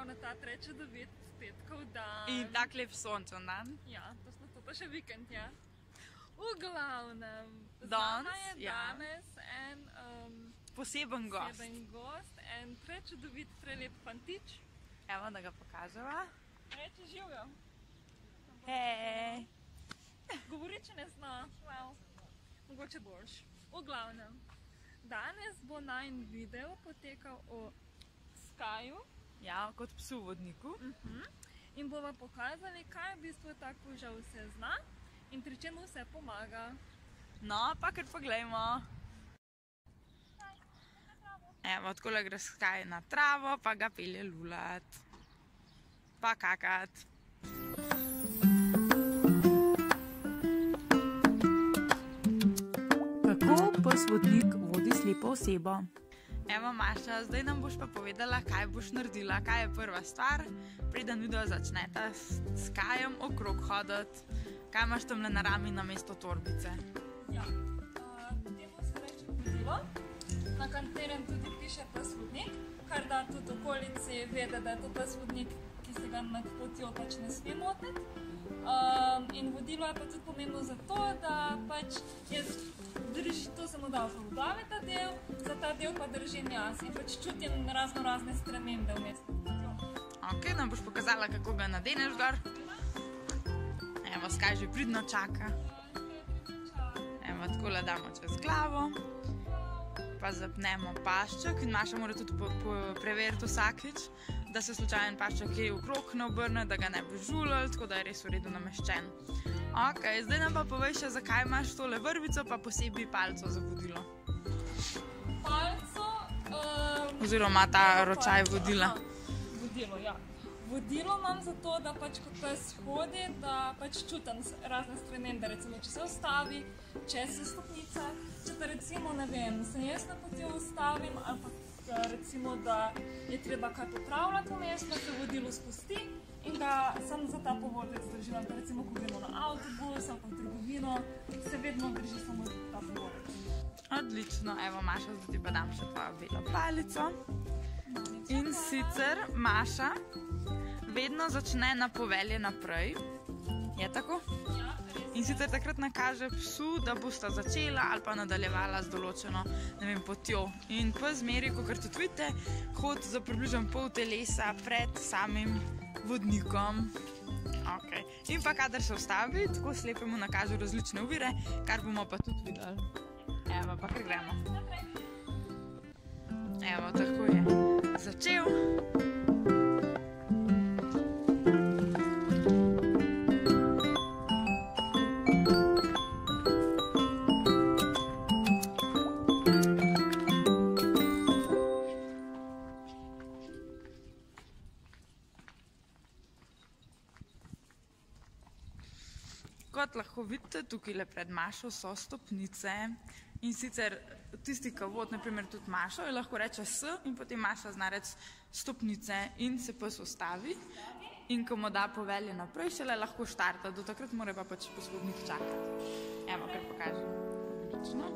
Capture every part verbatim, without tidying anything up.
na ta čudovit petkov dan. In tak lep sončen dan. Ja, točno to, pa še vikend, ja. V glavnem, danes je ja. danes en um, poseben gost. Poseben gost, en prečudovit, prelep fantič. Evo, da ga pokaževa. Reči živjo. Hej. Govori, če ne zna, well, mogoče boljš. V glavnem, danes bo najin video potekal o Skyju. Ja, kot psu vodniku. Uh-huh. In bova pokazali, kaj v bistvu ta kuža vse zna in pri čemu vse pomaga. No, pa kar poglejmo. Evo, takole gre Sky na travo, pa ga pelje lulat. Pa kakat. Kako pes vodnik vodi slepo osebo? Evo, Maša, zdaj nam boš pa povedala, kaj boš naredila, kaj je prva stvar, preden video začneta s Skyjem okrog hoditi. Kaj imaš tamle na rami namesto torbice? Ja, temu se reče vodilo, na katerem tudi piše pes vodnik, kar da tudi okolici vede, da je to pes vodnik, ki se ga med potjo pač ne sme motiti. In vodilo je pa tudi pomembno zato, da pač je drži, to sem mu dal v glavi ta del, za ta del pa držim jaz in pač čutim razno razne spremembe vmes med potjo. Ok, nam boš pokazala, kako ga nadeneš gor. Evo, Sky že pridno čaka. Evo, takole damo čez glavo. Pa zapnemo pašček in Maša mora tudi preveriti vsakič, da se slučajen pašček je okrog ne obrne, da ga ne bi žulil, tako da je res v redu nameščen. Ok, zdaj nam pa povej še, zakaj imaš tole vrvico, pa posebej palco za vodilo. Palco... Oziroma ta ročaj vodila. Vodilo, ja. Vodilo imam zato, da pač kot pes hodi, da pač čutim razne spremembe, recimo, če se ustavi, če se stopnica, če te recimo, ne vem, se jaz na poti ustavim, ali pa recimo, da je treba kaj popravljati vmes, da se vodilo spusti in da sem za ta povodec držila, da recimo, ko gremo na avtobus ali pa v trgovino, se vedno drži samo ta povodec. Odlično, evo Maša, zdaj ti pa dam še tvojo belo palico. In sicer Maša vedno začne na povelje naprej, je tako? Ja, res. In sicer takrat nakaže psu, da bosta začela ali pa nadaljevala z določeno, ne vem, potjo. In pes zmeri, kakor tudi vidite, hodi za približno pol telesa pred samim vodnikom. Ok. In pa kadar se ustavi, tako slepemu nakaže različne ovire, kar bomo pa tudi videli. Evo, pa kar gremo. Evo, tako je začel. Kot lahko vidite, tukaj pred Mašo so stopnice in sicer tisti, ki vodi, naprimer tudi Mašo, je lahko reče S in potem Maša zna reči stopnice in se pes ustavi in ko mu da povelje naprej, šele lahko štarta, do takrat mora pa pač pes vodnik čakati. Evo, kar pokažem. Odlično.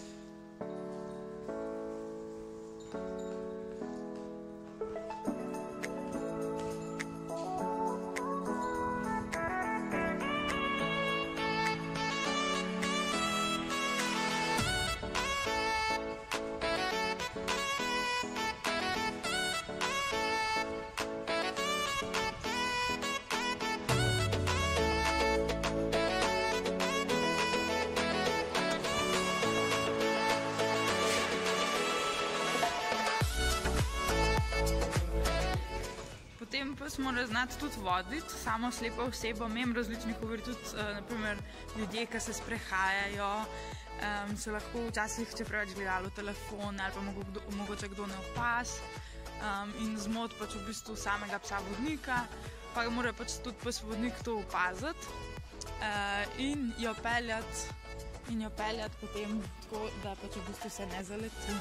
Potem pes mora znati tudi voditi, samo slepo osebo, imam različnih ovir, tudi naprimer ljudje, ki se sprehajajo, se lahko včasih, če preveč gledalo telefon ali pa mogoče kdo ne opaz in zmot pač v bistvu samega psa vodnika, pa mora pač tudi pes vodnik to opaziti in jo peljati in jo peljati potem tako, da pač v bistvu se ne zaleti.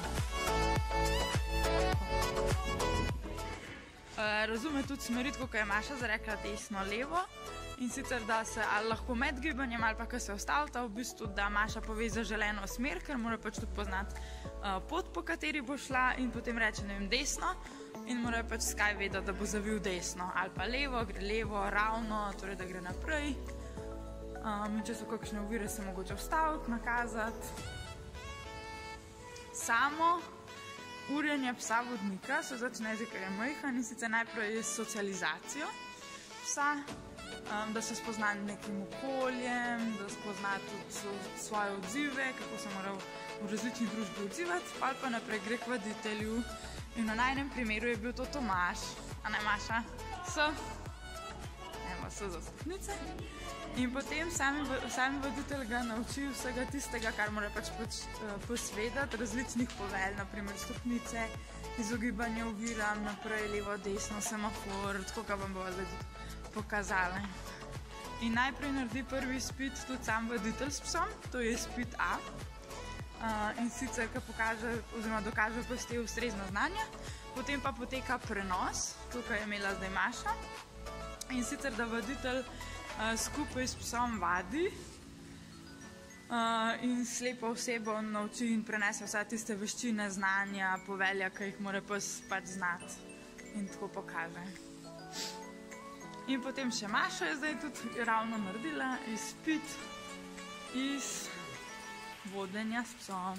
Razume tudi smerit, kako je Maša zarekla desno-levo in sicer, da se ali lahko med gibanjem ali pa ko se ustavita, v bistvu, da Maša pove zaželeno smer, ker mora pač tudi poznati pot, po kateri bo šla in potem reče, ne vem, desno, in mora pač Sky vedeti, da bo zavil desno ali pa levo, gre levo, ravno, torej da gre naprej. Um, če so kakšne ovire, se mogoče ustaviti, nakazati. Samo urjenje psa vodnika se začne že, ker je majhen, in sicer najprej s socializacijo psa, um, da se spozna nekim okoljem, da spozna tudi svoje odzive, kako se mora v različnih družbi odzivati, ali pa naprej gre k vaditelju. In na najnem primeru je bil to Tomaž, a ne Maša, S, evo, S za stopnice. In potem sami, sami voditelj ga nauči vsega tistega, kar mora pač, pač uh, posvedati, različnih povelj, naprimer stopnice, izogibanje oviram, naprej, levo, desno, semafor, tako ga vam bo zdaj tudi pokazala. In najprej naredi prvi izpit tudi sam voditelj s psom, to je izpit A. Uh, in sicer, ko pokaže oziroma dokaže pasti ustrezno znanje, potem pa poteka prenos, tukaj je imela zdaj Maša, in sicer, da voditelj uh, skupaj s psom vadi uh, in slepo osebo nauči in prenese vse tiste veščine, znanja, povelja, ki jih mora pes pač znati, in tako pokaže. In potem še Maša je zdaj tudi ravno naredila izpit iz vodenja s psom.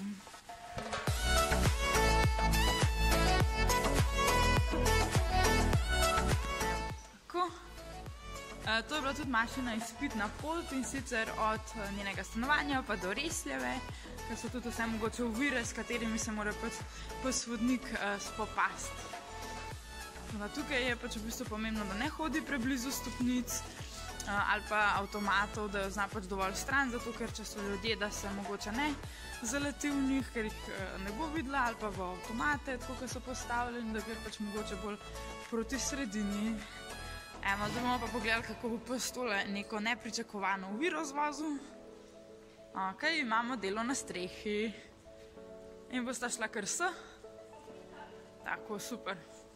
Tako. E, to je bila tudi Mašina izpitna pot, in sicer od njenega stanovanja pa do Resljeve, ker so tudi vse mogoče ovire, s katerimi se mora pes vodnik e, spopasti. Tukaj je pač v bistvu pomembno, da ne hodi preblizu stopnic, ali pa avtomatov, da jo zna pač dovolj stran, zato ker če so ljudje, da se mogoče ne zaleti v njih, ker jih ne bo videla, ali pa v avtomate, tako kot so postavljeni, da gre pač mogoče bolj proti sredini. Evo, zdaj bomo pa pogledali, kako bo pes tole neko nepričakovano oviro zvozil. Ok, imamo delo na strehi. In bosta šla kar S. Tako, super.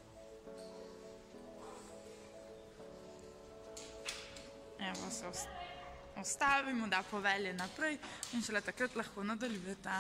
Evo, se ostavimo, da povelje naprej in šele takrat lahko nadaljujeta.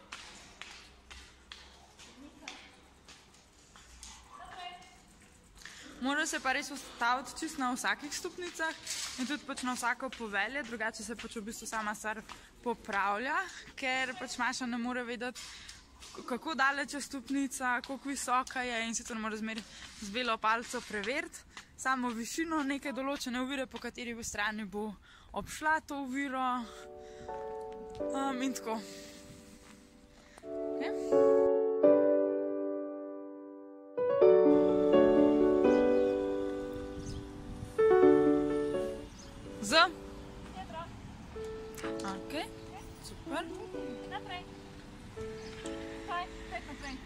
Mora se pa res ustaviti čisto na vsakih stopnicah in tudi pač na vsako povelje, drugače se pač v bistvu sama stvar popravlja, ker pač Maša ne more vedeti, kako daleč je stopnica, koliko visoka je, in sicer mora zmeraj z belo palico preveriti samo višino neke določene ovire, po kateri v strani bo obšla to oviro, um, in tako. Okay. Z. Ok, super. Naprej. Kaj, kaj naprej.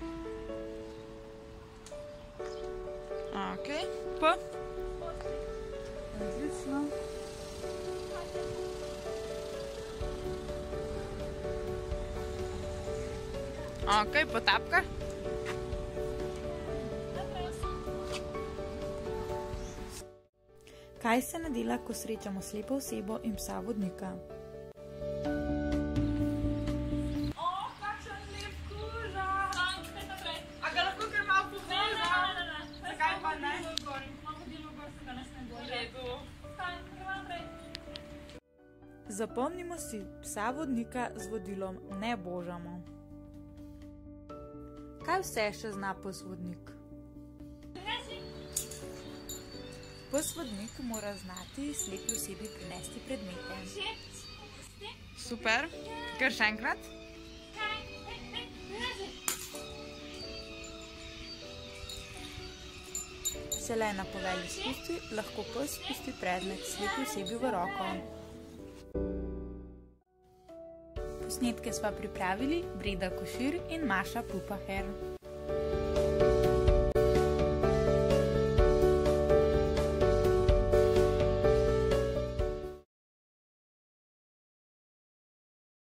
Ok, P. Odlično. Ok, potapka. Kaj se ne dela, ko srečamo slepo osebo in psa vodnika? O, kakšen lep kuža! Kaj naprej. A ga lahko kar malo poveža? Ne, ne, ne. Zakaj pa ne? Imamo delo gor, se ga ne sme V bolj. redu. Kaj, gremo naprej. Zapomnimo si, psa vodnika z vodilom ne božamo. Kaj vse še zna pes vodnik? Pes vodnik mora znati slepi osebi prinesti predmete. Super, kar še enkrat. Šele na povelji spusti lahko pes spusti predmet slepi osebi v roko. Posnetke sva pripravili Breda Košir in Maša Pupaher.